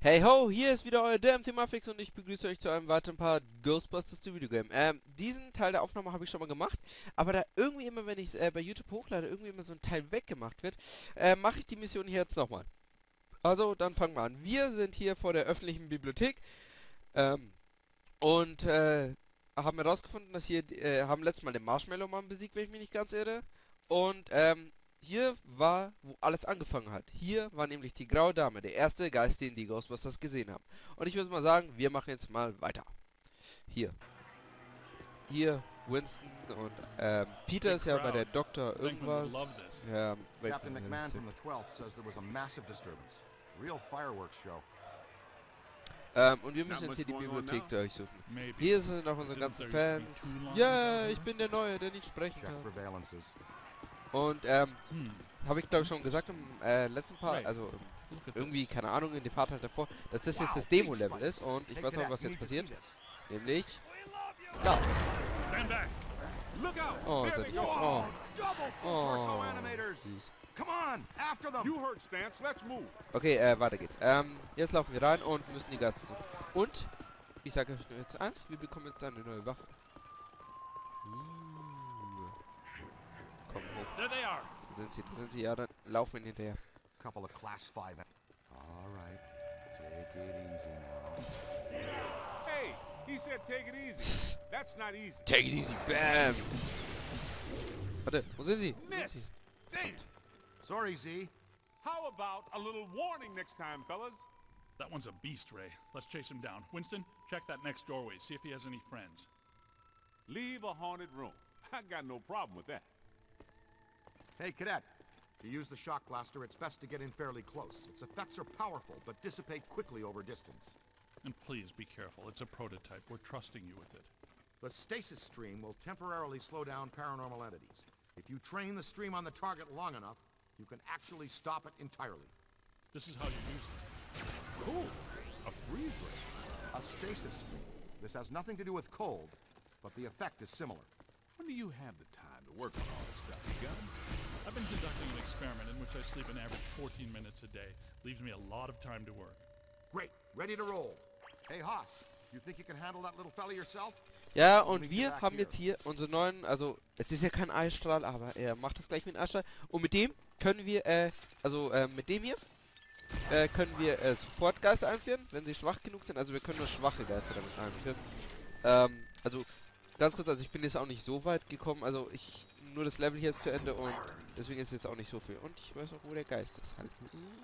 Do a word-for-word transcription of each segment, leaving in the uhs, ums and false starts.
Hey ho, hier ist wieder euer Damn Themafix und ich begrüße euch zu einem weiteren Part Ghostbusters The Video Game. Ähm, diesen Teil der Aufnahme habe ich schon mal gemacht, aber da irgendwie immer, wenn ich es äh, bei YouTube hochlade, irgendwie immer so ein Teil weggemacht wird, äh, mache ich die Mission hier jetzt nochmal. Also, dann fangen wir an. Wir sind hier vor der öffentlichen Bibliothek, ähm, und, äh, haben herausgefunden, dass hier, äh, haben letztes Mal den Marshmallow-Mann besiegt, wenn ich mich nicht ganz irre. Und, ähm, hier war, wo alles angefangen hat. Hier war nämlich die Graue Dame, der erste Geist, den die Ghostbusters gesehen haben. Und ich würde mal sagen, wir machen jetzt mal weiter. Hier. Hier, Winston und, ähm, Peter ist ja bei der Doktor irgendwas. Ja, Captain McMahon from the twelfth says there was a massive disturbance. Real fireworks show. Ähm, und wir müssen jetzt hier die Bibliothek durchsuchen. Hier sind auch unsere ganzen Fans. Ja, yeah, ich bin der Neue, der nicht sprechen kann. Und, ähm, hm. habe ich glaube ich schon gesagt im äh, letzten Part, also ähm, irgendwie, keine Ahnung, in dem Part halt davor, dass das jetzt das Demo-Level ist und ich weiß auch, was jetzt passiert. Nämlich... Da! Oh, ist er nicht. Oh. Oh. Süß. Okay, äh, weiter geht's. Ähm, jetzt laufen wir rein und müssen die Geister suchen. Und, ich sage euch nur jetzt eins, wir bekommen jetzt eine neue Waffe. Uh. Komm hoch. Da sind sie, da sind sie, ja, dann laufen wir hinterher. Couple of class five. All right, take it easy now. Hey, he said take it easy. That's not easy. Take it easy, bam. Warte, wo sind sie? Miss. Damn. Sorry, Z. How about a little warning next time, fellas? That one's a beast, Ray. Let's chase him down. Winston, check that next doorway. See if he has any friends. Leave a haunted room. I got no problem with that. Hey, Cadet. To use the shock blaster, it's best to get in fairly close. Its effects are powerful, but dissipate quickly over distance. And please be careful. It's a prototype. We're trusting you with it. The stasis stream will temporarily slow down paranormal entities. If you train the stream on the target long enough, you can actually stop it entirely. This is how you use it. Cool. A freeze ray. A stasis stream. This has nothing to do with cold, but the effect is similar. When do you have the time to work on all this stuff, you got? I've been conducting an experiment in which I sleep an average fourteen minutes a day. Leaves me a lot of time to work. Great. Ready to roll. Hey, Haas, you think you can handle that little fella yourself? Ja, und wir haben jetzt hier unseren neuen, also, es ist ja kein Eisstrahl, aber er macht das gleich mit dem Eisstrahl. Und mit dem können wir, äh, also, äh, mit dem hier, äh, können wir, äh, Sofortgeister einführen, wenn sie schwach genug sind. Also, wir können nur schwache Geister damit einführen. Ähm, also, ganz kurz, also, ich bin jetzt auch nicht so weit gekommen, also, ich, nur das Level hier ist zu Ende und deswegen ist jetzt auch nicht so viel. Und ich weiß auch, wo der Geist ist, halt.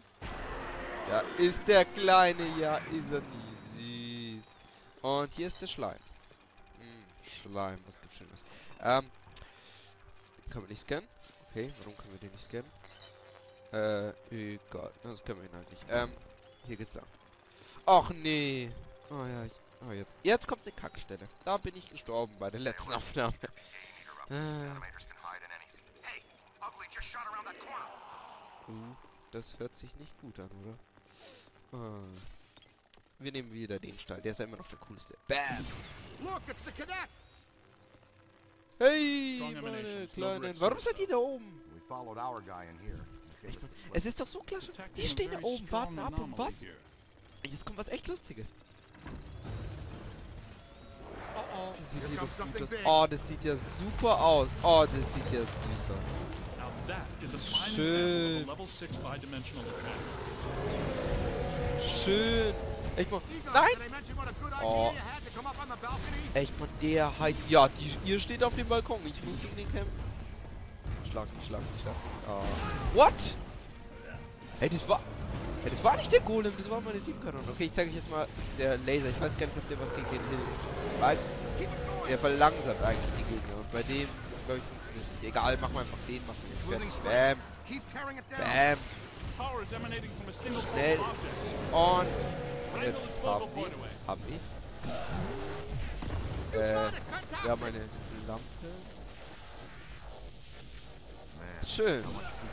Ja, ist der Kleine, ja, ist er nie süß. Und hier ist der Schleim. Schleim, was gibt's Schönes? Ähm, können wir nicht scannen? Okay, warum können wir den nicht scannen? Äh, egal, das können wir ihn halt nicht. Ähm, hier geht's lang. Och nee. Oh ja, ich, oh jetzt. Jetzt kommt eine Kackstelle. Da bin ich gestorben bei der letzten Aufnahme. Äh. Uh, das hört sich nicht gut an, oder? Ah. Wir nehmen wieder den Stall, der ist ja immer noch der coolste. Bam! Look, it's the cadet! Hey, meine Kleinen. Warum seid ihr da oben? We followed our guy in here. Es ist doch so klasse. Die stehen da oben, warten ab und was? Jetzt kommt was echt Lustiges. Oh, oh. Das sieht doch gut aus. Oh, das sieht ja super aus. Oh, das sieht ja süß aus. Schön. Schön. Echt mal. Nein! Oh. Echt mal, der heißt. Ja, die, ihr steht auf dem Balkon. Ich muss gegen den kämpfen. Schlag, schlag, schlag. Oh. What? Hey, das war. Hey, das war nicht der Golem, das war meine Teamkanone. Okay, ich zeige euch jetzt mal der Laser. Ich weiß gar nicht, ob der was gegen den hilft. Weil der verlangsamt eigentlich die Gegner. Und bei dem, glaube ich, funktioniert es nicht. Egal, machen wir einfach den, machen wir jetzt. Bam. Bam. Schnell. Und. Jetzt haben wir, haben wir, äh, wir haben eine Lampe. Schön. A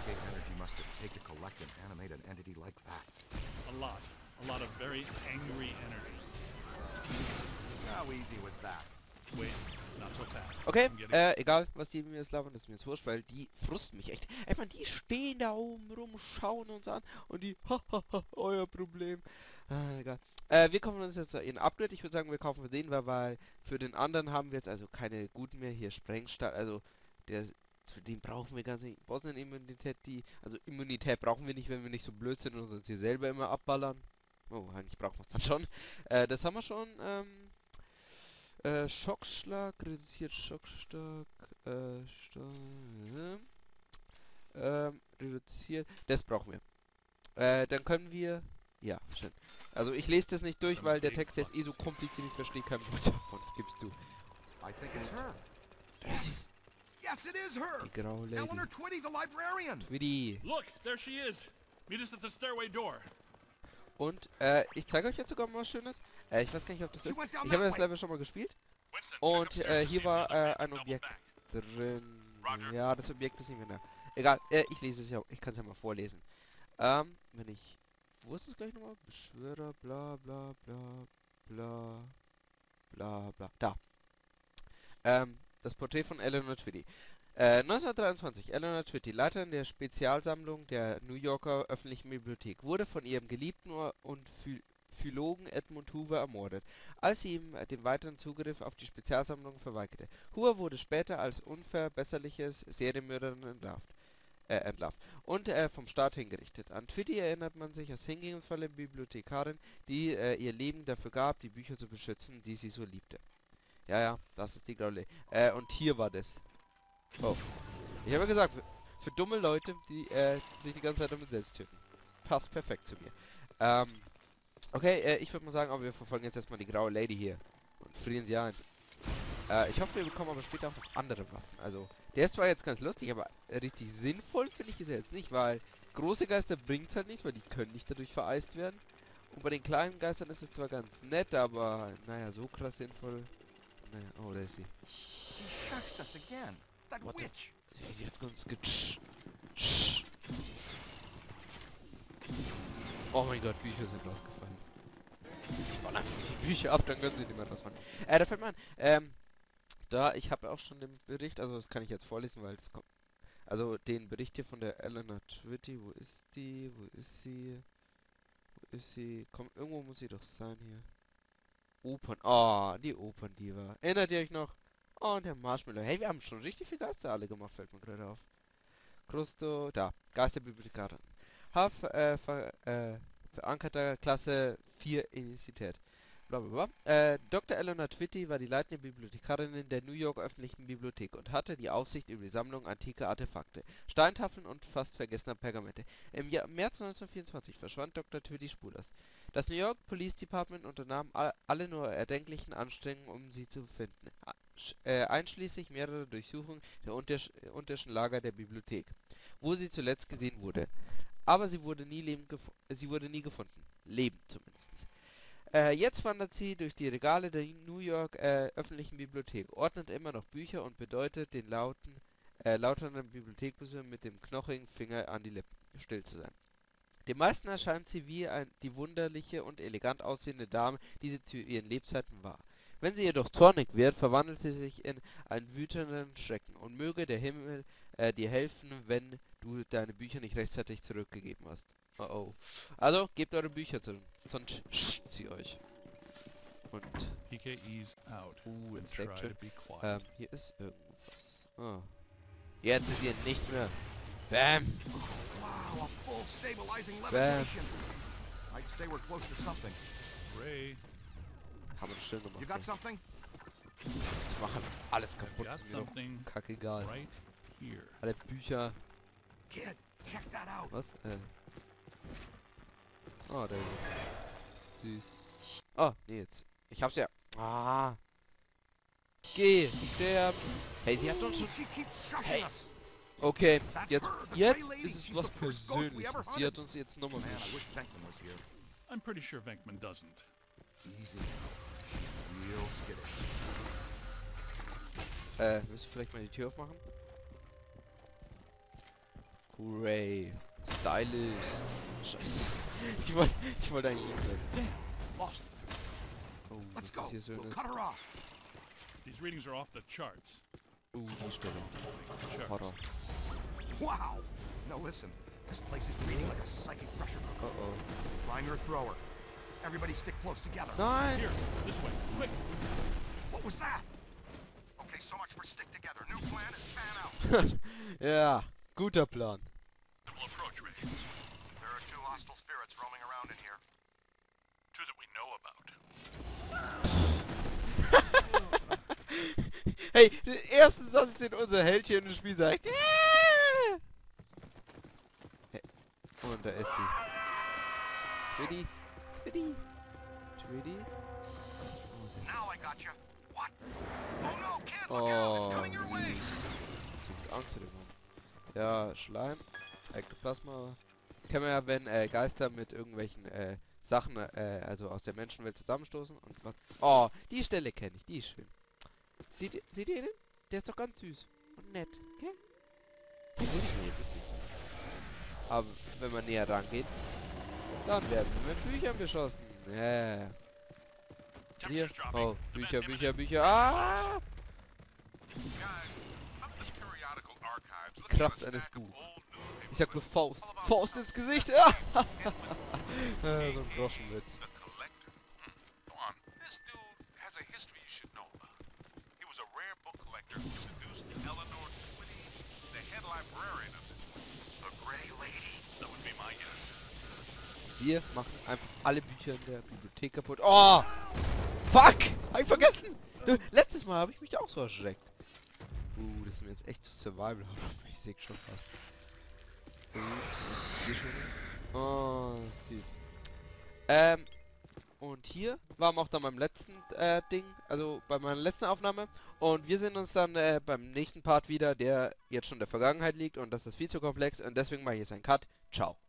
lot. A lot of very angry energy. How easy was that? Wait, Not so fast. Okay, I'm getting- äh, egal, was die mir jetzt labern, das ist mir jetzt wurscht, weil die frusten mich echt. Ey, man, die stehen da oben rum, schauen uns an und die, hahaha, euer Problem. Ah, egal. Äh, wir kaufen uns jetzt ein Upgrade. Ich würde sagen, wir kaufen für den, weil, weil für den anderen haben wir jetzt also keine guten mehr. Hier Sprengstahl, also der, für den brauchen wir ganz nicht. Bosnien-Immunität, die, also Immunität brauchen wir nicht, wenn wir nicht so blöd sind und uns hier selber immer abballern. Oh, eigentlich brauchen wir es dann schon. Äh, das haben wir schon, ähm, äh, Schockschlag, reduziert Schockstark, äh, Sta- ähm, reduziert, das brauchen wir. Äh, dann können wir, ja, schön. Also ich lese das nicht durch, weil der Text ist eh so kompliziert, ich verstehe kein Wort davon, gibst du. I think it's her. Yes! Yes, it is her! Die graue Lady. Eleanor Twitty, the librarian! Twitty. Look, there she is. Meet us at the stairway door. Und, äh, ich zeige euch jetzt sogar mal was Schönes. Äh, ich weiß gar nicht, ob das ist. Ich went down habe that das way. Level schon mal gespielt. Winston, check Und, upstairs äh, to hier see war, if there's äh, a ein double Objekt back. drin. Roger. Ja, das Objekt ist nicht mehr da. Egal, äh, ich lese es ja, ich kann es ja mal vorlesen. Ähm, wenn ich, wo ist es gleich nochmal? Beschwörer, bla, bla, bla, bla, bla, bla, da. Ähm, das Porträt von Eleanor Twitty. Äh, neunzehnhundertdreiundzwanzig, Eleanor Twitty, Leiterin der Spezialsammlung der New Yorker Öffentlichen Bibliothek, wurde von ihrem Geliebten und Phy Philologen Edmund Hoover ermordet, als sie ihm den weiteren Zugriff auf die Spezialsammlung verweigerte. Hoover wurde später als unverbesserliches Serienmörderin entlarvt, äh, entlarvt und äh, vom Staat hingerichtet. An Twitty erinnert man sich als hingebungsvolle Bibliothekarin, die äh, ihr Leben dafür gab, die Bücher zu beschützen, die sie so liebte. Ja, ja, das ist die Graue. Äh, und hier war das. Oh. Ich habe ja gesagt, für, für dumme Leute, die äh, sich die ganze Zeit damit selbst töten. Passt perfekt zu mir. Ähm, okay, äh, ich würde mal sagen, aber wir verfolgen jetzt erstmal die Graue Lady hier. Und frieren sie ein. Äh, ich hoffe, wir bekommen aber später auch noch andere Waffen. Also, der ist zwar jetzt ganz lustig, aber richtig sinnvoll finde ich es jetzt nicht, weil große Geister bringt halt nichts, weil die können nicht dadurch vereist werden. Und bei den kleinen Geistern ist es zwar ganz nett, aber naja, so krass sinnvoll. Naja, oh, da ist sie. She shushed us again. That What the- witch! Sie, sie hat uns getsch. Tsch. Oh mein Gott, Bücher sind rausgefallen. Ich baue einfach die Bücher ab, dann können sie nicht mehr rausfallen. Äh, da fällt mir an, ähm, da, ich habe auch schon den Bericht, also das kann ich jetzt vorlesen, weil das kommt, also den Bericht hier von der Eleanor Twitty, wo ist die, wo ist sie, wo ist sie, komm, irgendwo muss sie doch sein hier. Opern, oh, die Operndiva, erinnert ihr euch noch? Oh, und der Marshmallow. Hey, wir haben schon richtig viel Geister alle gemacht, fällt mir gerade auf. Krusto, da, Geisterbibliothekarin. Haf, äh, ver, äh, verankerter Klasse vier Initiität. Blablabla. Äh, Doktor Eleanor Twitty war die leitende Bibliothekarin der New York Öffentlichen Bibliothek und hatte die Aufsicht über die Sammlung antiker Artefakte, Steintafeln und fast vergessener Pergamente. Im Jahr März neunzehnhundertvierundzwanzig verschwand Doktor Twitty spurlos. Das New York Police Department unternahm all, alle nur erdenklichen Anstrengungen, um sie zu finden, äh, einschließlich mehrerer Durchsuchungen der untersch unterschen Lager der Bibliothek, wo sie zuletzt gesehen wurde. Aber sie wurde nie, lebend sie wurde nie gefunden. Lebend zumindest. Äh, jetzt wandert sie durch die Regale der New York äh, öffentlichen Bibliothek, ordnet immer noch Bücher und bedeutet den lauten, äh, lauternden Bibliothekbesucher mit dem knochigen Finger an die Lippen, still zu sein. Den meisten erscheint sie wie ein, die wunderliche und elegant aussehende Dame, die sie zu ihren Lebzeiten war. Wenn sie jedoch zornig wird, verwandelt sie sich in einen wütenden Schrecken und möge der Himmel äh, dir helfen, wenn du deine Bücher nicht rechtzeitig zurückgegeben hast. Oh oh. Also, gebt eure Bücher zurück, sonst sch sie euch. Und, P K E's out. uh, And jetzt try leckt to schon. be quiet. Ähm, hier ist irgendwas. Ah. Jetzt ist ihr nicht mehr. Bam! Wow, a full stabilizing Bam. levitation! I'd say we're close to something. Ray, Haben wir das schön gemacht. You got ey. something? Ich mache alles I've kaputt. got Ist mir doch something kackegal. right here. Alle Bücher. Kid, check that out. Was? Äh. Oh, der ist süß. Oh, nee, jetzt. Ich hab's ja. Ah. Geh, sterb. Hey, sie hat uns schon. She keeps shushing Hey. us. Okay, That's jetzt, her, the jetzt Grey Lady. ist es She's was the first ghost we Persönliches. ever Sie hunted. hat uns jetzt nochmal. Man, I wish Venkman was here. I'm pretty sure Venkman doesn't. Easy. She's real skittish. Äh, willst du vielleicht mal die Tür aufmachen? Hooray. Stylish. Scheiße. Ich wollte ich wollte eigentlich nicht sagen. Lost. Oh, Let's was go. ist hier We'll Schönes? cut her off. These readings are off the charts. Uh, die Stelle. Charts. Horror. Wow! Now listen, this place is reading like a psychic pressure Oh cooker. oh. Prime your thrower. Everybody stick close together. Nein! Here, this way, quick. What was that? Okay, so much for stick together. New plan is fan out. Ja, guter Plan. We'll approach Ray. There are two hostile spirits roaming around in here. Two that we know about. Hey, den ersten Satz, den unser Held hier im Spiel sagt. Hey. Und da ist sie. Twiddy. Twiddy. Twiddy. Now I got you. What? Oh no, kid, look out! It's coming your way. Ich hab Angst vor dem Mann. Ja, Schleim. Ektoplasma. Kennen wir ja, wenn äh, Geister mit irgendwelchen äh, Sachen, äh, also aus der Menschenwelt zusammenstoßen und was. Oh, die Stelle kenne ich, die ist schön. Seht, ihr- seht ihr den? Der ist doch ganz süß und nett, gell? Den will ich mir wirklich. Aber wenn man näher rangeht, dann werden wir mit Büchern beschossen. Yeah. Hier. Oh, Bücher, Bücher, Bücher. Ah! Kraft eines Buchs. Ich sag nur Faust. Faust ins Gesicht. Ja. Ah, so ein Groschenwitz. Go on. This dude has a history you should know about. He was a rare book collector who seduced Eleanor Twitty, the head librarian of this place. The Gray Lady. That would be my guess. Wir machen einfach alle Bücher in der Bibliothek kaputt. Oh! Fuck! Hab ich vergessen! Du, letztes Mal habe ich mich da auch so erschreckt. Uh, das ist mir jetzt echt zu Survival. Ich sehe schon fast. Uh, was ist hier schon? Oh, süß. Ähm, und hier waren wir auch dann beim letzten äh, Ding, also bei meiner letzten Aufnahme. Und wir sehen uns dann äh, beim nächsten Part wieder, der jetzt schon in der Vergangenheit liegt. Und das ist viel zu komplex. Und deswegen mache ich jetzt einen Cut. Ciao.